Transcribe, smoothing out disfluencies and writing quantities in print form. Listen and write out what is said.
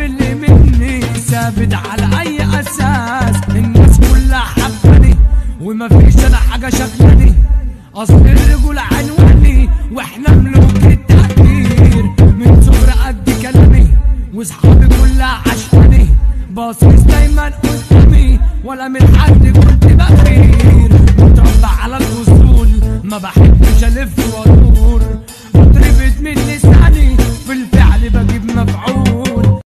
اللي مني ثابت على اي اساس. الناس كلها حباني وما فيش انا حاجه شغلاني، اصل الرجول عنواني واحنا ملوك التقدير. من صغر قد كلامي واصحابي كلها عشقاني، باصص دايما قدامي ولا من حد كنت بغير. متربى على الاصول ما بحب